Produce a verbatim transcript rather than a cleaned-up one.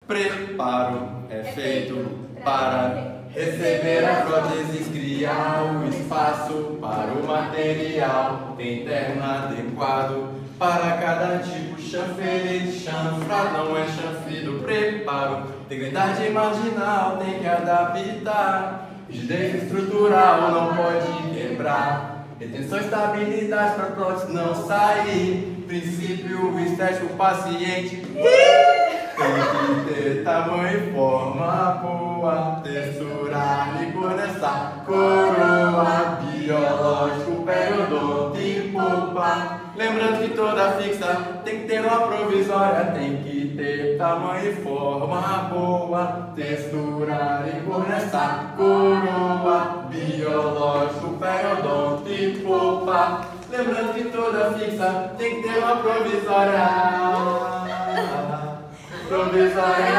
Preparo é feito para receber a próteses, criar o espaço para o material. Tem terno adequado para cada tipo, chanfre, chanfra, não é chanfre do preparo. Integridade marginal tem que adaptar, rigidez estrutural não pode quebrar. Retenção e estabilidade para prótese não sair. Princípio estético paciente. Tem que ter tamanho e forma boa, textura e cor nessa coroa. Biológico, periodontipo, pá. Lembrando que toda fixa tem que ter uma provisória. Tem que ter tamanho e forma boa, textura e cor nessa coroa. Biológico, periodontipo, pá. Lembrando que toda fixa tem que ter uma provisória. Provisória.